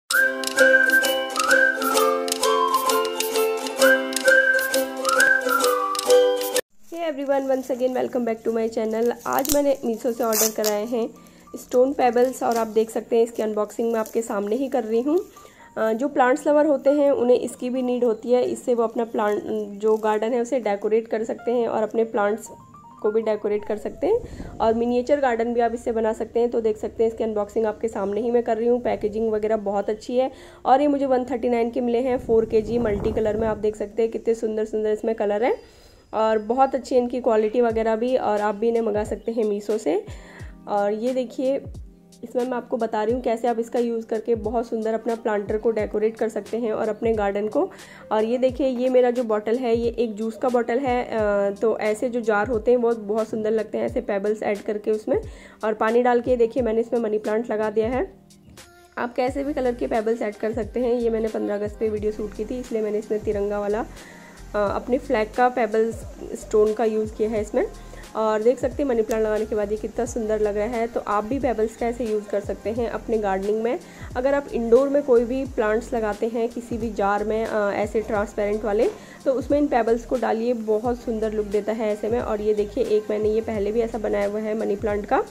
Everyone, once again welcome back to my channel. आज मैंने मीशो से ऑर्डर कराए हैं स्टोन पेबल्स और आप देख सकते हैं इसकी अनबॉक्सिंग मैं आपके सामने ही कर रही हूँ। जो प्लांट्स लवर होते हैं उन्हें इसकी भी नीड होती है। इससे वो अपना प्लांट जो गार्डन है उसे डेकोरेट कर सकते हैं और अपने प्लांट्स को भी डेकोरेट कर सकते हैं और मिनिएचर गार्डन भी आप इससे बना सकते हैं। तो देख सकते हैं इसकी अनबॉक्सिंग आपके सामने ही मैं कर रही हूँ। पैकेजिंग वगैरह बहुत अच्छी है और ये मुझे 139 के मिले हैं 4 kg मल्टी कलर में। आप देख सकते हैं कितने सुंदर सुंदर इसमें कलर है और बहुत अच्छी इनकी क्वालिटी वगैरह भी, और आप भी इन्हें मंगा सकते हैं मीशो से। और ये देखिए इसमें मैं आपको बता रही हूँ कैसे आप इसका यूज़ करके बहुत सुंदर अपना प्लांटर को डेकोरेट कर सकते हैं और अपने गार्डन को। और ये देखिए ये मेरा जो बॉटल है ये एक जूस का बॉटल है। तो ऐसे जो जार होते हैं वो बहुत सुंदर लगते हैं ऐसे पेबल्स ऐड करके उसमें, और पानी डाल के देखिए मैंने इसमें मनी प्लांट लगा दिया है। आप कैसे भी कलर के पेबल्स ऐड कर सकते हैं। ये मैंने 15 अगस्त पे वीडियो शूट की थी, इसलिए मैंने इसमें तिरंगा वाला अपने फ्लैग का पेबल्स स्टोन का यूज़ किया है इसमें। और देख सकते हैं मनी प्लांट लगाने के बाद ये कितना सुंदर लग रहा है। तो आप भी पेबल्स का ऐसे यूज़ कर सकते हैं अपने गार्डनिंग में। अगर आप इंडोर में कोई भी प्लांट्स लगाते हैं किसी भी जार में ऐसे ट्रांसपेरेंट वाले, तो उसमें इन पेबल्स को डालिए, बहुत सुंदर लुक देता है ऐसे में। और ये देखिए एक मैंने ये पहले भी ऐसा बनाया हुआ है मनी प्लांट का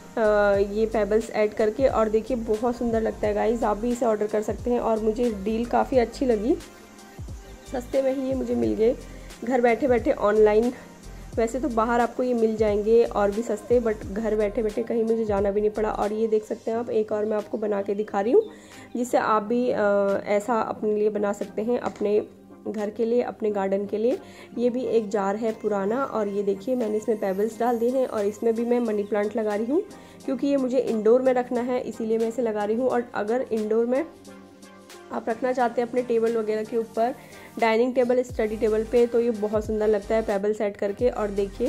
ये पेबल्स ऐड करके, और देखिए बहुत सुंदर लगता है गाइज। आप भी इसे ऑर्डर कर सकते हैं और मुझे डील काफ़ी अच्छी लगी, सस्ते में ही ये मुझे मिल गए घर बैठे बैठे ऑनलाइन। वैसे तो बाहर आपको ये मिल जाएंगे और भी सस्ते, बट घर बैठे बैठे कहीं मुझे जाना भी नहीं पड़ा। और ये देख सकते हैं आप, एक और मैं आपको बना के दिखा रही हूँ जिससे आप भी ऐसा अपने लिए बना सकते हैं, अपने घर के लिए, अपने गार्डन के लिए। ये भी एक जार है पुराना, और ये देखिए मैंने इसमें पेबल्स डाल दिए हैं और इसमें भी मैं मनी प्लांट लगा रही हूँ क्योंकि ये मुझे इंडोर में रखना है, इसीलिए मैं इसे लगा रही हूँ। और अगर इंडोर में आप रखना चाहते हैं अपने टेबल वगैरह के ऊपर, डाइनिंग टेबल, स्टडी टेबल पे, तो ये बहुत सुंदर लगता है पेबल्स ऐड करके। और देखिए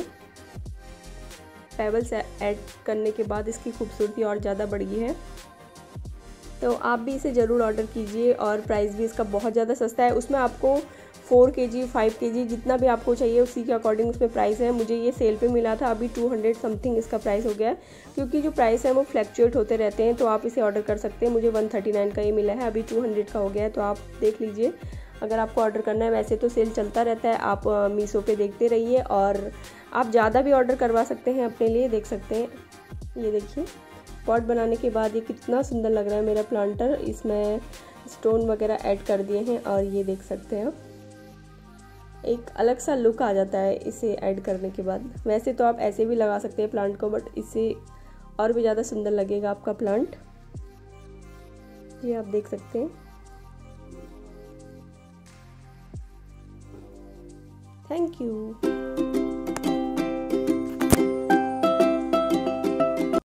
पेबल्स ऐड करने के बाद इसकी खूबसूरती और ज़्यादा बढ़ गई है। तो आप भी इसे ज़रूर ऑर्डर कीजिए और प्राइस भी इसका बहुत ज़्यादा सस्ता है। उसमें आपको 4 kg 5 kg जितना भी आपको चाहिए उसी के अकॉर्डिंग उसमें प्राइस है। मुझे ये सेल पे मिला था, अभी 200 समथिंग इसका प्राइस हो गया है क्योंकि जो प्राइस है वो फ्लैक्चुएट होते रहते हैं। तो आप इसे ऑर्डर कर सकते हैं। मुझे 139 का ये मिला है, अभी 200 का हो गया है। तो आप देख लीजिए अगर आपको ऑर्डर करना है। वैसे तो सेल चलता रहता है, आप मीशो पे देखते रहिए और आप ज़्यादा भी ऑर्डर करवा सकते हैं अपने लिए। देख सकते हैं ये देखिए पॉट बनाने के बाद ये कितना सुंदर लग रहा है मेरा प्लांटर। इसमें स्टोन वगैरह ऐड कर दिए हैं और ये देख सकते हैं एक अलग सा लुक आ जाता है इसे ऐड करने के बाद। वैसे तो आप ऐसे भी लगा सकते हैं प्लांट को, बट इससे और भी ज़्यादा सुंदर लगेगा आपका प्लांट। ये आप देख सकते हैं। Thank you.